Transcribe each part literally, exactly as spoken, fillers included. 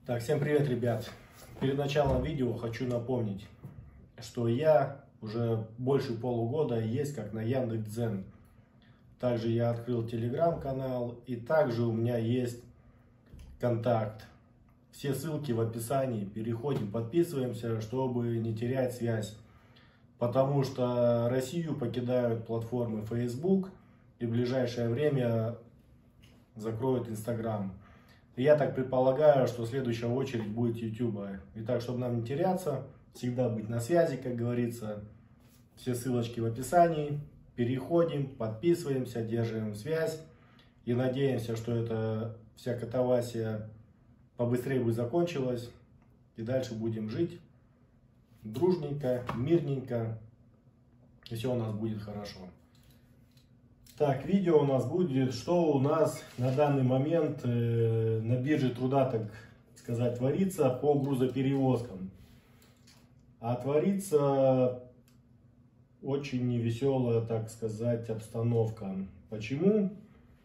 Так, всем привет, ребят! Перед началом видео хочу напомнить, что я уже больше полугода есть как на Яндекс.Дзен. Также я открыл телеграм-канал, и также у меня есть контакт. Все ссылки в описании. Переходим, подписываемся, чтобы не терять связь. Потому что Россию покидают платформы Facebook, и в ближайшее время закроют Instagram. Я так предполагаю, что следующая очередь будет YouTube. Итак, чтобы нам не теряться, всегда быть на связи, как говорится. Все ссылочки в описании. Переходим, подписываемся, держим связь. И надеемся, что эта вся катавасия побыстрее бы закончилась. И дальше будем жить дружненько, мирненько. И все у нас будет хорошо. Так, видео у нас будет, что у нас на данный момент э, на бирже труда, так сказать, творится по грузоперевозкам. А творится очень невеселая, так сказать, обстановка. Почему?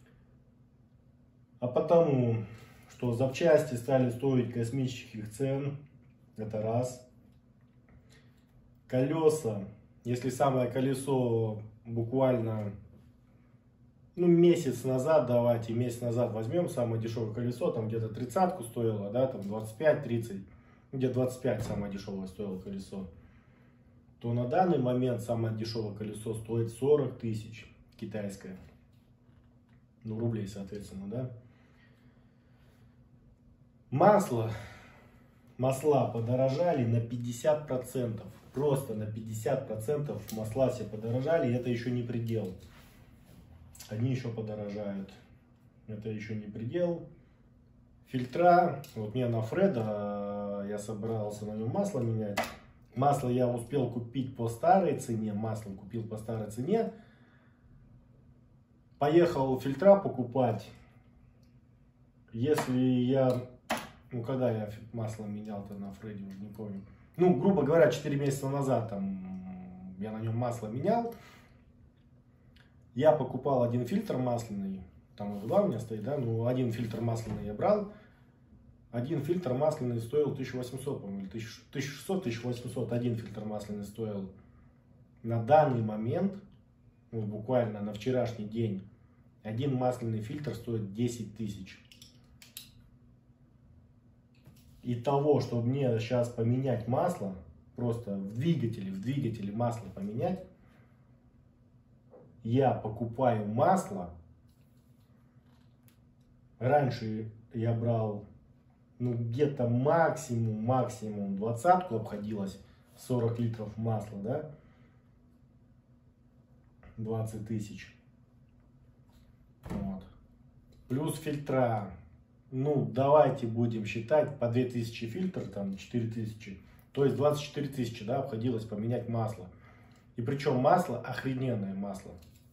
А потому, что запчасти стали стоить космических цен, это раз. Колеса, если самое колесо буквально... Ну, месяц назад, давайте, месяц назад возьмем самое дешевое колесо, там где-то тридцатку стоило, да, там двадцать пять тридцать, где двадцать пять самое дешевое стоило колесо, то на данный момент самое дешевое колесо стоит сорок тысяч китайское. Ну, рублей, соответственно, да. Масло, масла подорожали на пятьдесят процентов, просто на пятьдесят процентов масла все подорожали, и это еще не предел. Они еще подорожают. Это еще не предел. Фильтра. Вот мне на Фреда, я собрался на нем масло менять. Масло я успел купить по старой цене. Масло купил по старой цене. Поехал фильтра покупать. Если я... Ну, когда я масло менял-то на Фреде, уже не помню. Ну, грубо говоря, четыре месяца назад там я на нем масло менял. Я покупал один фильтр масляный, там их два у меня стоит, да, ну один фильтр масляный я брал. Один фильтр масляный стоил тысячу восемьсот, по-моему, или тысяча шестьсот — тысяча восемьсот, один фильтр масляный стоил. На данный момент, ну, буквально на вчерашний день, один масляный фильтр стоит десять тысяч. И того, чтобы мне сейчас поменять масло, просто в двигателе, в двигателе масло поменять, я покупаю масло. Раньше я брал, ну, где-то максимум, максимум двадцатку обходилось, сорок литров масла, да, двадцать тысяч. Вот. Плюс фильтра. Ну, давайте будем считать по две тысячи фильтр, там четыре тысячи. То есть двадцать четыре тысячи, да, обходилось поменять масло. И причем масло, охрененное масло.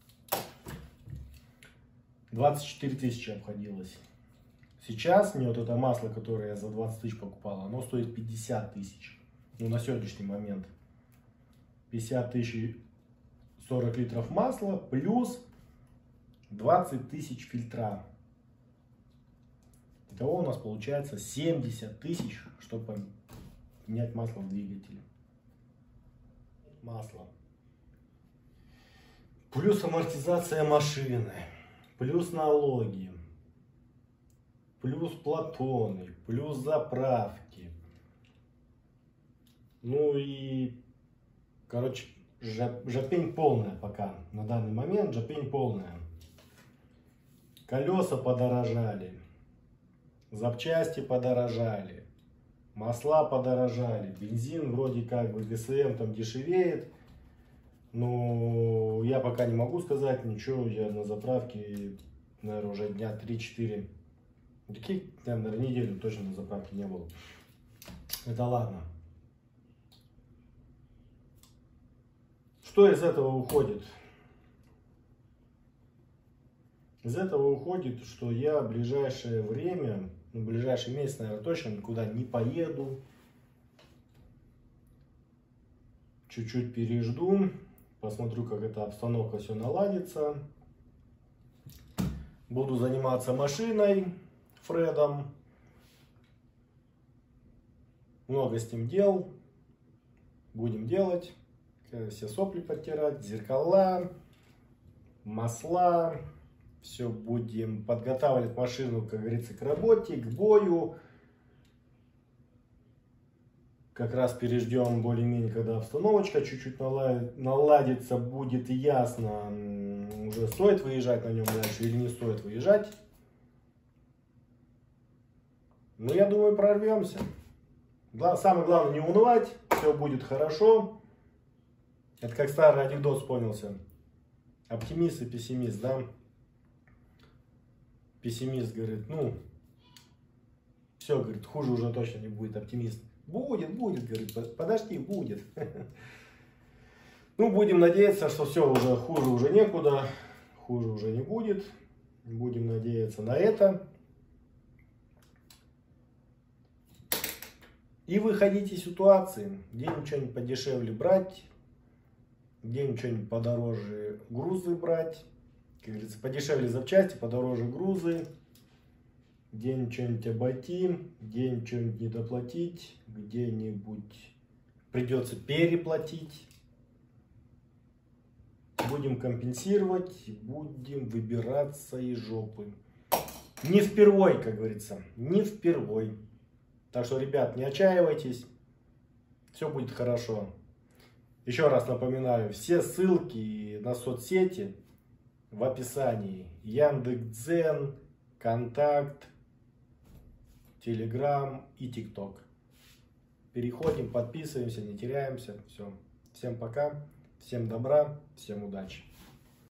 двадцать четыре тысячи обходилось. Сейчас мне вот это масло, которое я за двадцать тысяч покупал, оно стоит пятьдесят тысяч. Ну, на сегодняшний момент. пятьдесят тысяч, сорок литров масла плюс двадцать тысяч фильтра. Итого у нас получается семьдесят тысяч, чтобы менять масло в двигателе. Масло. Плюс амортизация машины. Плюс налоги, плюс платоны, плюс заправки. Ну и, короче, жопень полная пока. На данный момент жопень полная. Колеса подорожали, запчасти подорожали, масла подорожали, бензин вроде как бы ГСМ там дешевеет. Ну, я пока не могу сказать ничего, я на заправке, наверное, уже дня три-четыре, таких, наверное, неделю точно на заправке не было. Это ладно. Что из этого уходит? Из этого уходит, что я в ближайшее время, ну, в ближайший месяц, наверное, точно никуда не поеду. Чуть-чуть пережду. Посмотрю, как эта обстановка все наладится. Буду заниматься машиной, Фредом. Много с ним дел. Будем делать. Все сопли подтирать, зеркала, масла. Все будем подготавливать машину, как говорится, к работе, к бою. Как раз переждем более-менее, когда обстановочка чуть-чуть наладится, будет ясно, уже стоит выезжать на нем дальше или не стоит выезжать. Но я думаю, прорвемся. Самое главное не унывать, все будет хорошо. Это как старый анекдот вспомнился. Оптимист и пессимист, да? Пессимист говорит, ну, все, говорит, хуже уже точно не будет. Оптимист: будет, будет, говорит, подожди, будет. Ну, будем надеяться, что все, уже хуже уже некуда, хуже уже не будет. Будем надеяться на это. И выходить из ситуации, где-нибудь что-нибудь подешевле брать, где-нибудь что-нибудь подороже грузы брать, как говорится, подешевле запчасти, подороже грузы, где-нибудь что-нибудь обойти, где-нибудь что-нибудь недоплатить, где-нибудь придется переплатить. Будем компенсировать, будем выбираться из жопы. Не впервой, как говорится, не впервой. Так что, ребят, не отчаивайтесь, все будет хорошо. Еще раз напоминаю, все ссылки на соцсети в описании. Яндекс.Дзен, Контакт, Телеграм и ТикТок. Переходим, подписываемся, не теряемся. Все. Всем пока, всем добра, всем удачи.